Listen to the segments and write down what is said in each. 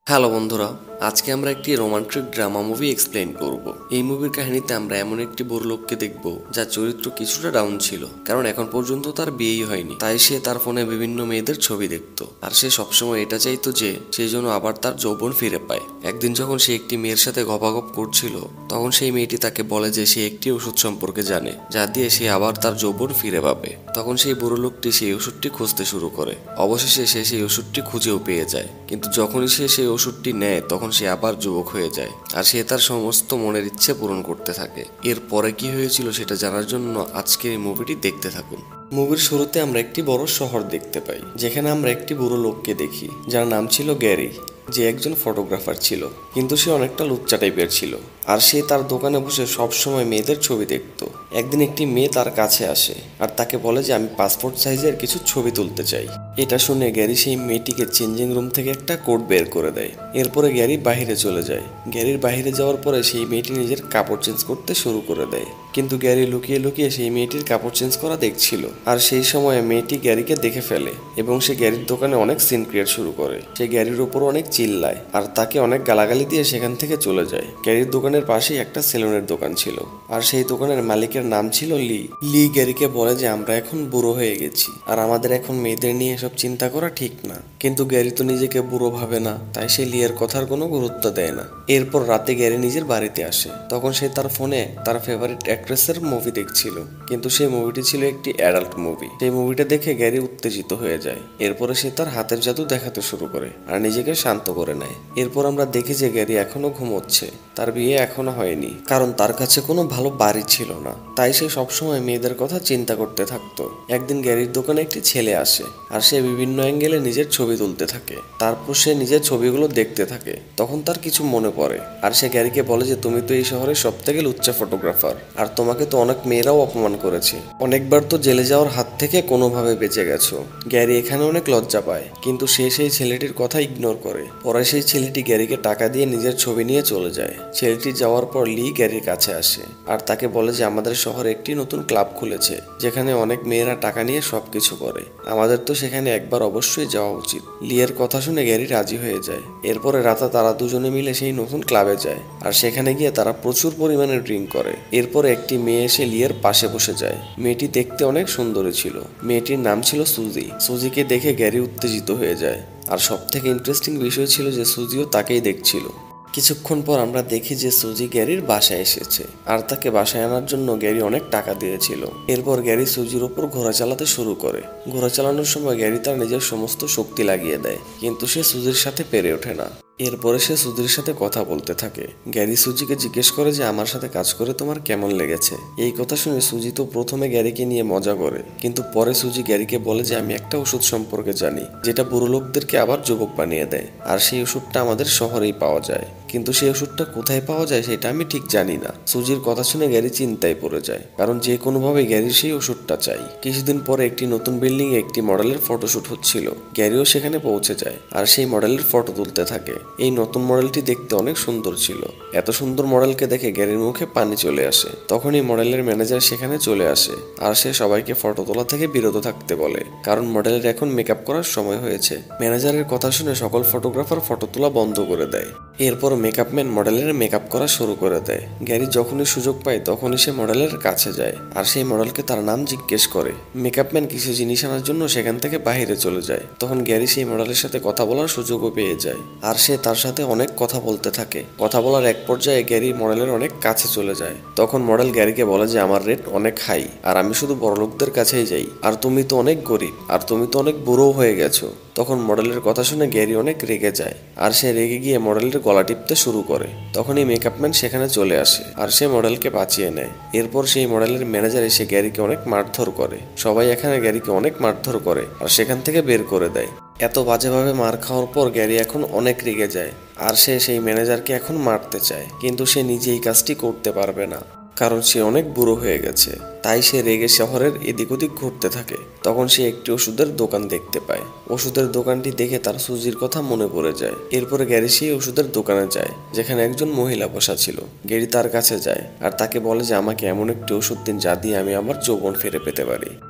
Hello বন্ধুরা, আজকে আমরা একটি রোমান্টিক ড্রামা মুভি এক্সপ্লেন করব। এই মুভির কাহিনীতে আমরা এমন একটি বুড়ো লোককে দেখব যার চরিত্র কিছুটা ডাউন ছিল, কারণ এখন পর্যন্ত তার বিয়েই হয়নি। তাই সে তার ফোনে বিভিন্ন মেয়েদের ছবি দেখতো, আর সে সবসময় এটা চাইতো যে সেই জন্য আবার তার যৌবন ফিরে পায়। একদিন যখন সে একটি মেয়ের সাথে গপাগপ করছিল, তখন সেই মেয়েটি তাকে বলে যে সে একটি ওষুধ সম্পর্কে জানে, যা দিয়ে সে আবার তার যৌবন ফিরে পাবে। তখন সেই বুড়ো লোকটি সেই ওষুধটি খুঁজতে শুরু করে। অবশেষে সে সেই ওষুধটি খুঁজেও পেয়ে যায়, কিন্তু যখনই সে সেই ওষুধটি নেয় তখন সে আবার যুবক হয়ে যায়, আর সে তার সমস্ত মনের ইচ্ছে পূরণ করতে থাকে। এরপরে কি হয়েছিল সেটা জানার জন্য আজকের এই মুভিটি দেখতে থাকুন। মুভির শুরুতে আমরা একটি বড় শহর দেখতে পাই, যেখানে আমরা একটি বুড়ো লোককে দেখি যার নাম ছিল গ্যারি, যে একজন ফটোগ্রাফার ছিল, কিন্তু সে অনেকটা লুচ্চা টাইপের ছিল। আর সে তার দোকানে বসে সবসময় মেয়েদের ছবি দেখতো। একদিন একটি মেয়ে তার কাছে আসে আর তাকে বলে যে আমি পাসপোর্ট সাইজের কিছু ছবি তুলতে চাই। এটা শুনে গ্যারি সেই মেয়েটিকে চেঞ্জিং রুম থেকে একটা কোট বের করে দেয়। এরপরে গ্যারি বাহিরে চলে যায়। গ্যারির বাহিরে যাওয়ার পরে সেই মেয়েটি নিজের কাপড় চেঞ্জ করতে শুরু করে দেয়, কিন্তু গ্যারি লুকিয়ে লুকিয়ে সেই মেয়েটির কাপড় চেঞ্জ করা দেখছিল। আর সেই সময় মেয়েটি গ্যারিকে দেখে ফেলে এবং সে গ্যারির দোকানে অনেক সিন ক্রিয়েট শুরু করে। সে গ্যারির উপর অনেক চিল্লায় আর তাকে অনেক গালাগালি দিয়ে সেখান থেকে চলে যায়। গ্যারির দোকানের পাশেই একটা সেলুনের দোকান ছিল, আর সেই দোকানের মালিকের নাম ছিল লি। লি গ্যারিকে বলে যে আমরা এখন বুড়ো হয়ে গেছি, আর আমাদের এখন মেয়েদের নিয়ে এসব চিন্তা করা ঠিক না। কিন্তু গ্যারি তো নিজেকে বুড়ো ভাবে না, তাই সে লিয়ের কথার কোনো গুরুত্ব দেয় না। এরপর রাতে গ্যারি নিজের বাড়িতে আসে। তখন সে তার ফোনে তার ফেভারিট অ্যাক্ট্রেসের মুভি দেখছিল, কিন্তু সেই মুভিটি ছিল একটি অ্যাডাল্ট মুভি। সেই মুভিটা দেখে গ্যারি উত্তেজিত হয়ে যায়। এরপরে সে তার হাতের জাদু দেখাতে শুরু করে আর নিজেকে শান্ত করে নেয়। এরপর আমরা দেখি যে গ্যারি এখনো ঘুমোচ্ছে, তার বিয়ে এখনো হয়নি, কারণ তার কাছে কোনো ভালো বাড়ি ছিল না। তাই সে সবসময় মেয়েদের কথা চিন্তা করতে থাকতো। একদিন গ্যারির দোকানে একটি ছেলে আসে আর সে বিভিন্ন অ্যাঙ্গেলে নিজের ছবি তুলতে থাকে। তারপর সে নিজের ছবিগুলো দেখতে থাকে। তখন তার কিছু মনে পড়ে আর সে গ্যারিকে বলে যে তুমি তো এই শহরের সব থেকে লুচ্চা ফটোগ্রাফার, আর তোমাকে তো অনেক মেয়েরাও অপমান করেছে, অনেকবার তো জেলে যাওয়ার হাত থেকে কোনোভাবে বেঁচে গেছো। গ্যারি এখানে অনেক লজ্জা পায়, কিন্তু সে সেই ছেলেটির কথা ইগনোর করে। পরে সেই ছেলেটি গ্যারিকে টাকা দিয়ে নিজের ছবি নিয়ে চলে যায়। ছেলেটি যাওয়ার পর লি গ্যারির কাছে আসে আর তাকে বলে যে আমাদের শহরে একটি নতুন ক্লাব খুলেছে, যেখানে অনেক মেয়েরা টাকা নিয়ে সবকিছু করে, আমাদের তো সেখানে একবার অবশ্যই যাওয়া উচিত। লিয়ের কথা শুনে গ্যারি রাজি হয়ে যায়। এরপরে রাতে তারা দুজনে মিলে সেই নতুন ক্লাবে যায়, আর সেখানে গিয়ে তারা প্রচুর পরিমাণে ড্রিঙ্ক করে। এরপরে একটি মেয়ে এসে লিয়ের পাশে বসে যায়। মেয়েটি দেখতে অনেক সুন্দরী ছিল। মেয়েটির নাম ছিল সুজি। সুজিকে দেখে গ্যারি উত্তেজিত হয়ে যায়, আর সব থেকে ইন্টারেস্টিং বিষয় ছিল যে সুজিও তাকেই দেখছিল। কিছুক্ষণ পর আমরা দেখি যে সুজি গ্যারির বাসায় এসেছে, আর তাকে বাসায় আনার জন্য গ্যারি অনেক টাকা দিয়েছিল। এরপর গ্যারি সুজির ওপর ঘোড়া চালাতে শুরু করে। ঘোড়া চালানোর সময় গ্যারি তার নিজের সমস্ত শক্তি লাগিয়ে দেয়, কিন্তু সে সুজির সাথে পেরে ওঠে না। এরপরে সে সুজির সাথে কথা বলতে থাকে। গ্যারি সুজিকে জিজ্ঞেস করে যে আমার সাথে কাজ করে তোমার কেমন লেগেছে। এই কথা শুনে সুজি তো প্রথমে গ্যারিকে নিয়ে মজা করে, কিন্তু পরে সুজি গ্যারিকে বলে যে আমি একটা ওষুধ সম্পর্কে জানি, যেটা বুড়ো লোকদেরকে আবার যুবক বানিয়ে দেয়, আর সেই ওষুধটা আমাদের শহরেই পাওয়া যায়, কিন্তু সেই ওষুধটা কোথায় পাওয়া যায় সেটা আমি ঠিক জানি না। সুজির কথা শুনে গ্যারি চিন্তায় পড়ে যায়, কারণ যে কোনোভাবে গ্যারির সেই ওষুধটা চাই। কিছুদিন পরে একটি নতুন বিল্ডিং এ একটি মডেলের ফটোশুট হচ্ছিল। গ্যারিও সেখানে পৌঁছে যায় আর সেই মডেলের ফটো তুলতে থাকে। এই নতুন মডেলটি দেখতে অনেক সুন্দর ছিল। এত সুন্দর মডেলকে দেখে গ্যারির মুখে পানি চলে আসে। তখনই মডেলের ম্যানেজার সেখানে চলে আসে আর সে সবাইকে ফটো তোলা থেকে বিরত থাকতে বলে, কারণ মডেলের এখন মেকআপ করার সময় হয়েছে। ম্যানেজারের কথা শুনে সকল ফটোগ্রাফার ফটো তোলা বন্ধ করে দেয়। এরপর মেকআপম্যান মডেলের মেকআপ করা শুরু করে দেয়। গ্যারি যখনই সুযোগ পায় তখনই সে মডেলের কাছে যায় আর সেই মডেলকে তার নাম জিজ্ঞেস করে। মেকআপম্যান কিছু জিনিস আনার জন্য সেখান থেকে বাইরে চলে যায়। তখন গ্যারি সেই মডেলের সাথে কথা বলার সুযোগও পেয়ে যায়, আর সে তার সাথে অনেক কথা বলতে থাকে। কথা বলার এক পর্যায়ে গ্যারি মডেলের অনেক কাছে চলে যায়। তখন মডেল গ্যারিকে বলে যে আমার রেট অনেক হাই, আর আমি শুধু বড়লোকদের কাছেই যাই, আর তুমি তো অনেক গরিব, আর তুমি তো অনেক বুড়ো হয়ে গেছো। তখন মডেলের কথা শুনে গ্যারি অনেক রেগে যায়, আর সে রেগে গিয়ে মডেলের গলা টিপতে শুরু করে। তখনই মেকআপম্যান সেখানে চলে আসে আর সে মডেলকে বাঁচিয়ে নেয়। এরপর সেই মডেলের ম্যানেজার এসে গ্যারিকে অনেক মারধর করে। সবাই এখানে গ্যারিকে অনেক মারধর করে আর সেখান থেকে বের করে দেয়। এত বাজেভাবে মার খাওয়ার পর গ্যারি এখন অনেক রেগে যায়, আর সে সেই ম্যানেজারকে এখন মারতে চায়, কিন্তু সে নিজে এই কাজটি করতে পারবে না, কারণ সে অনেক বুড়ো হয়ে গেছে। তাই সে রেগে শহরের এদিক ওদিক ঘুরতে থাকে। তখন সে একটি ওষুধের দোকান দেখতে পায়। ওষুধের দোকানটি দেখে তার সুজির কথা মনে পড়ে যায়। এরপরে গ্যারি সেই ওষুধের দোকানে যায়, যেখানে একজন মহিলা বসা ছিল। গ্যারি তার কাছে যায় আর তাকে বলে যে আমাকে এমন একটি ওষুধ দিন যা দিয়ে আমি আমার যৌবন ফিরে পেতে পারি।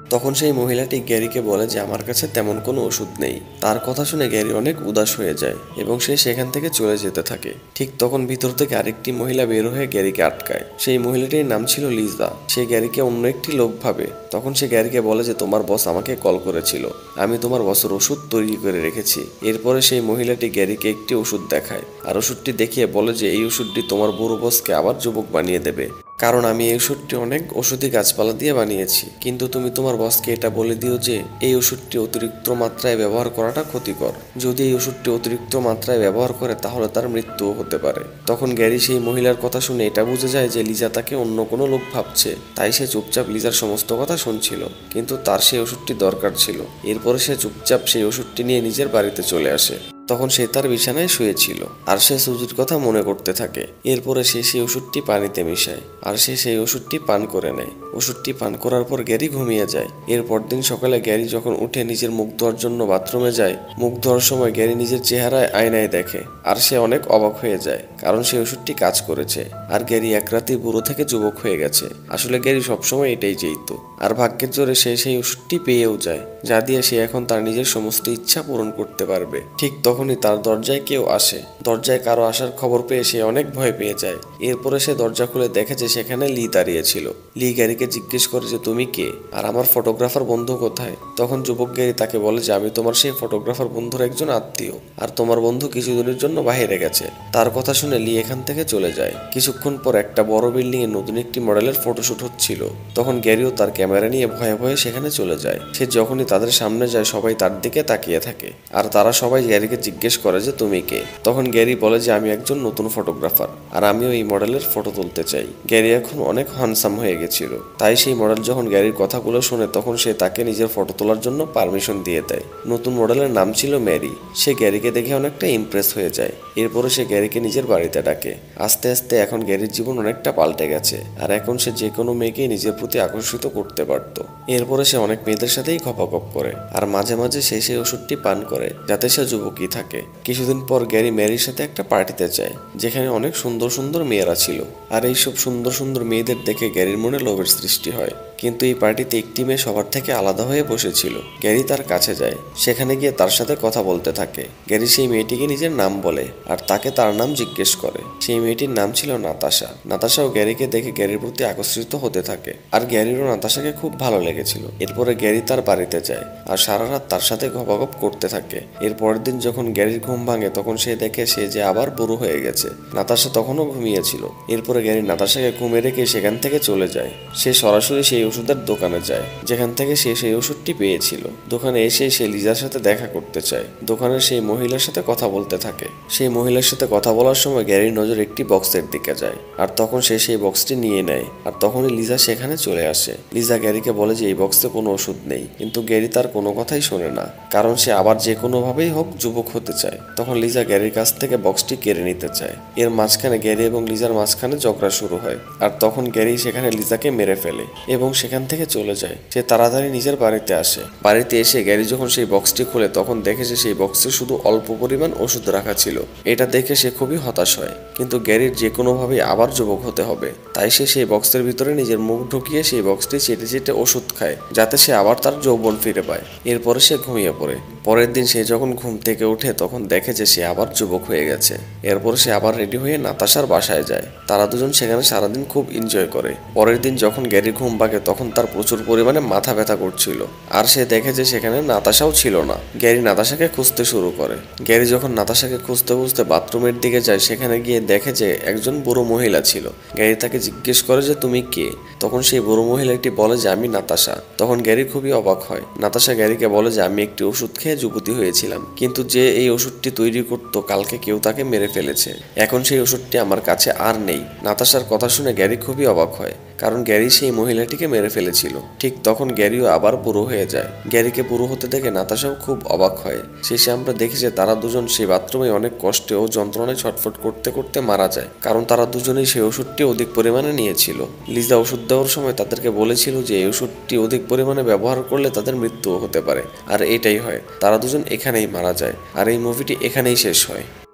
তখন সেই মহিলাটি গ্যারিকে বলে যে আমার কাছে তেমন কোনো ওষুধ নেই। তার কথা শুনে গ্যারি অনেক উদাস হয়ে যায় এবং সে সেখান থেকে চলে যেতে থাকে। ঠিক তখন ভিতর থেকে আরেকটি মহিলা বের হয়ে গ্যারিকে আটকায়। সেই মহিলাটির নাম ছিল লিজা। সে গ্যারিকে অন্য একটি লোক ভাবে। তখন সে গ্যারিকে বলে যে তোমার বস আমাকে কল করেছিল, আমি তোমার বসের ওষুধ তৈরি করে রেখেছি। এরপরে সেই মহিলাটি গ্যারিকে একটি ওষুধ দেখায় আর ওষুধটি দেখিয়ে বলে যে এই ওষুধটি তোমার বুড়ো বসকে আবার যুবক বানিয়ে দেবে, কারণ আমি এই ওষুধটি অনেক ওষুধি গাছপালা দিয়ে বানিয়েছি। কিন্তু তুমি তোমার বসকে এটা বলে দিও যে এই ওষুধটি অতিরিক্ত মাত্রায় ব্যবহার করাটা ক্ষতিকর। যদি এই ওষুধটি অতিরিক্ত মাত্রায় ব্যবহার করে তাহলে তার মৃত্যুও হতে পারে। তখন গ্যারি সেই মহিলার কথা শুনে এটা বুঝে যায় যে লিজা তাকে অন্য কোনো লোক ভাবছে, তাই সে চুপচাপ লিজার সমস্ত কথা শুনছিল। কিন্তু তার সেই ওষুধটি দরকার ছিল। এরপরে সে চুপচাপ সেই ওষুধটি নিয়ে নিজের বাড়িতে চলে আসে। তখন সে তার বিছানায় শুয়েছিল আর সে সুজির কথা মনে করতে থাকে। এরপরে সে সেই ওষুধটি পানিতে মিশায় আর সে সেই ওষুধটি পান করে নেয়। ওষুধটি পান করার পর গ্যারি ঘুমিয়ে যায়। এরপর দিন সকালে গ্যারি যখন উঠে নিজের মুখ ধোয়ার জন্য বাথরুমে যায়, মুখ ধোয়ার সময় গ্যারি নিজের চেহারায় আয়নায় দেখে আর সে অনেক অবাক হয়ে যায়, কারণ সেই ওষুধটি কাজ করেছে আর গ্যারি এক রাতে বুড়ো থেকে যুবক হয়ে গেছে। আসলে গ্যারি সবসময় এটাই চাইতো আর ভাগ্যের জোরে সে সেই ওষুধটি পেয়েও যায়, যা দিয়ে সে এখন তার নিজের সমস্ত ইচ্ছা পূরণ করতে পারবে। ঠিক তখনই তার দরজায় কেউ আসে। দরজায় কারো আসার খবর পেয়ে সে অনেক ভয় পেয়ে যায়। এরপরে সে দরজা খুলে দেখে যে সেখানে লি দাঁড়িয়ে ছিল। লি গ্যারিকে জিজ্ঞেস করে যে তুমি কে আর আমার ফটোগ্রাফার বন্ধু কোথায়। তখন যুবক গ্যারি তাকে বলে যে আমি তোমার সেই ফটোগ্রাফার বন্ধুর একজন আত্মীয় আর তোমার বন্ধু কিছুদিনের জন্য বাইরে গেছে। তার কথা শুনে লি এখান থেকে চলে যায়। কিছুক্ষণ পর একটা বড় বিল্ডিং এ নতুন একটি মডেলের ফটোশুট হচ্ছিল। তখন গ্যারিও তার ক্যামেরা নিয়ে ভয়ে ভয়ে সেখানে চলে যায়। সে যখনই তাদের সামনে যায় সবাই তার দিকে তাকিয়ে থাকে আর তারা সবাই গ্যারিকে জিজ্ঞেস করে যে তুমি কে। তখন গ্যারি বলে যে আমি একজন নতুন ফটোগ্রাফার আর আমিও এই মডেলের ফটো তুলতে চাই। গ্যারি এখন অনেক হ্যান্ডসাম হয়ে গেছিল, তাই সেই মডেল যখন গ্যারির কথাগুলো শুনে তখন সে তাকে নিজের ফটো তোলার জন্য পারমিশন দিয়ে দেয়। নতুন মডেলের নাম ছিল ম্যারি। সে গ্যারিকে দেখে অনেকটা ইমপ্রেস হয়ে যায়। এরপরে সে গ্যারিকে নিজের বাড়িতে ডাকে। আস্তে আস্তে এখন গ্যারির জীবন অনেকটা পাল্টে গেছে আর এখন সে যে কোনো মেয়েকেই নিজের প্রতি আকর্ষিত করতে পারত। এরপরে সে অনেক মেয়েদের সাথেই খপাখপ করে আর মাঝে মাঝে সে সেই ওষুধটি পান করে যাতে সে যুবকই থাকে। কিছুদিন পর গ্যারি ম্যারির সাথে একটা পার্টিতে যায় যেখানে অনেক সুন্দর সুন্দর মেয়েরা ছিল আর এইসব সুন্দর সুন্দর মেয়েদের দেখে গ্যারির মনে লোভের সৃষ্টি হয়। কিন্তু এই পার্টিতে একটি মেয়ে সবার থেকে আলাদা হয়ে বসেছিল। গ্যারি তার কাছে যায়, সেখানে গিয়ে তার সাথে কথা বলতে থাকে। গ্যারি সেই মেয়েটিকে নিজের নাম বলে আর তাকে তার নাম জিজ্ঞেস করে। সেই মেয়েটির নাম ছিল নাতাশা। নাতাশাও গ্যারিকে দেখে গ্যারির প্রতি আকর্ষিত হতে থাকে আর গ্যারিরও নাতাশাকে খুব ভালো লেগেছিল। এরপরে গ্যারি তার বাড়িতে যায় আর সারা রাত তার সাথে গপাগপ করতে থাকে। এর পরের দিন যখন গ্যারির ঘুম ভাঙে তখন সে দেখে সে যে আবার বুড়ো হয়ে গেছে। নাতাশা তখনও ঘুমিয়েছিল। এরপরে গ্যারি নাতাশাকে ঘুমে রেখে সেখান থেকে চলে যায়। সে সরাসরি সেই ওষুধের দোকানে যায় যেখান থেকে সে সেই ওষুধটি পেয়েছিল। দোকানে এসে সে লিজার সাথে দেখা করতে চায়। দোকানের সেই মহিলার সাথে কথা বলতে থাকে। সেই মহিলার সাথে কথা বলার সময় গ্যারির নজর একটি বক্সের দিকে যায় আর তখন সে সেই বক্সটি নিয়ে নেয় আর তখনই লিজা সেখানে চলে আসে। লিজা গ্যারিকে বলে যে এই বক্সে কোনো ওষুধ নেই, কিন্তু গ্যারি তার কোনো কথাই শোনে না, কারণ সে আবার যে কোনোভাবেই হোক যুবক হতে চায়। তখন লিজা গ্যারির কাছ থেকে বক্সটি কেড়ে নিতে চায়। এর মাঝখানে গ্যারি এবং লিজার মাঝখানে ঝগড়া শুরু হয় আর তখন গ্যারি সেখানে লিজাকে মেরে ফেলে এবং সেখান থেকে চলে যায়। সে তাড়াতাড়ি নিজের বাড়িতে আসে। বাড়িতে এসে গ্যারি যখন সেই বক্সটি খোলে তখন দেখে যে সেই বক্সে শুধু অল্প পরিমাণ ওষুধ রাখা ছিল। এটা দেখে সে খুবই হতাশ হয়, কিন্তু গ্যারির যে কোনোভাবেই আবার যুবক হতে হবে, তাই সে সেই বক্সের ভিতরে নিজের মুখ ঢুকিয়ে সেই বক্সটি চেটে চেটে ওষুধ খায় যাতে সে আবার তার যৌবন ফিরে পায়। এরপরে সে ঘুমিয়ে পড়ে। পরের দিন সে যখন ঘুম থেকে ওঠে তখন দেখে যে সে আবার যুবক হয়ে গেছে। এরপর সে আবার রেডি হয়ে নাতাশার বাসায় যায়। তারা দুজন সেখানে সারাদিন খুব এনজয় করে। পরের দিন যখন গ্যারি ঘুম ভাঙে তখন তার প্রচুর পরিমাণে মাথা ব্যথা করছিল আর সে দেখে যে সেখানে নাতাশাও ছিল না। গ্যারি নাতাশাকে খুঁজতে শুরু করে। গ্যারি যখন নাতাশাকে খুঁজতে খুঁজতে বাথরুমের দিকে যায় সেখানে গিয়ে দেখে যে একজন বুড়ো মহিলা ছিল। গ্যারি তাকে জিজ্ঞেস করে যে তুমি কে। তখন সেই বুড়ো মহিলাটি বলে যে আমি নাতাশা। তখন গ্যারি খুবই অবাক হয়। নাতাশা গ্যারিকে বলে যে আমি একটি ওষুধ খেয়ে যুবতী হয়েছিলাম, কিন্তু যে এই ওষুধটি তৈরি করতো কালকে কেউ তাকে মেরে ফেলেছে। এখন সেই ওষুধটি আমার কাছে আর নেই। নাতাশার কথা শুনে গ্যারি খুবই অবাক হয়, কারণ গ্যারি সেই মহিলাটিকে মেরে ফেলেছিল। ঠিক তখন গ্যারিও আবার বুড়ো হয়ে যায়। গ্যারিকে বুড়ো হতে দেখে নাতাশাও খুব অবাক হয়। শেষে আমরা দেখি যে তারা দুজন সেই বাথরুমে অনেক কষ্টে ও যন্ত্রণায় ছটফট করতে করতে মারা যায়, কারণ তারা দুজনেই সেই ওষুধটি অধিক পরিমাণে নিয়েছিল। লিজা ওষুধ দেওয়ার সময় তাদেরকে বলেছিল যে এই ওষুধটি অধিক পরিমাণে ব্যবহার করলে তাদের মৃত্যুও হতে পারে, আর এটাই হয়। তারা দুজন এখানেই মারা যায় আর এই মুভিটি এখানেই শেষ হয়।